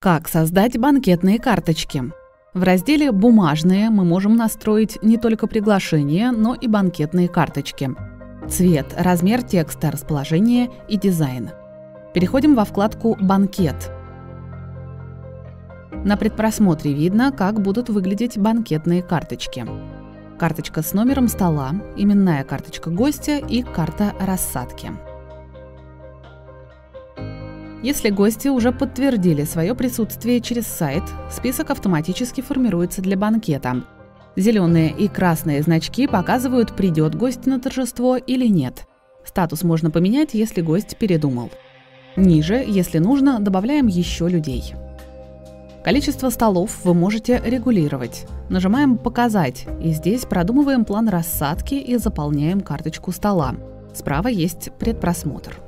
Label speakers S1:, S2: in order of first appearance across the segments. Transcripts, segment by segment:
S1: Как создать банкетные карточки? В разделе «Бумажные» мы можем настроить не только приглашения, но и банкетные карточки. Цвет, размер текста, расположение и дизайн. Переходим во вкладку «Банкет». На предпросмотре видно, как будут выглядеть банкетные карточки. Карточка с номером стола, именная карточка гостя и карта рассадки. Если гости уже подтвердили свое присутствие через сайт, список автоматически формируется для банкета. Зеленые и красные значки показывают, придет гость на торжество или нет. Статус можно поменять, если гость передумал. Ниже, если нужно, добавляем еще людей. Количество столов вы можете регулировать. Нажимаем «Показать» и здесь продумываем план рассадки и заполняем карточку стола. Справа есть предпросмотр.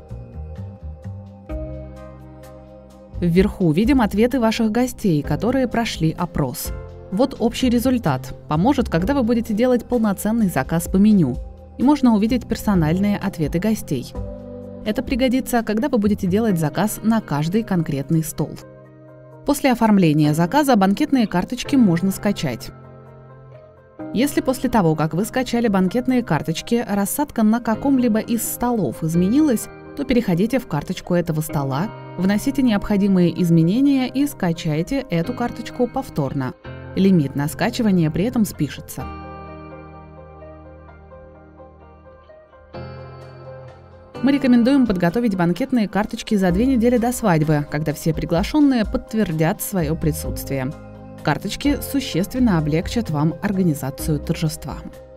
S1: Вверху видим ответы ваших гостей, которые прошли опрос. Вот общий результат. Поможет, когда вы будете делать полноценный заказ по меню. И можно увидеть персональные ответы гостей. Это пригодится, когда вы будете делать заказ на каждый конкретный стол. После оформления заказа банкетные карточки можно скачать. Если после того, как вы скачали банкетные карточки, рассадка на каком-либо из столов изменилась, то переходите в карточку этого стола, вносите необходимые изменения и скачайте эту карточку повторно. Лимит на скачивание при этом спишется. Мы рекомендуем подготовить банкетные карточки за 2 недели до свадьбы, когда все приглашенные подтвердят свое присутствие. Карточки существенно облегчат вам организацию торжества.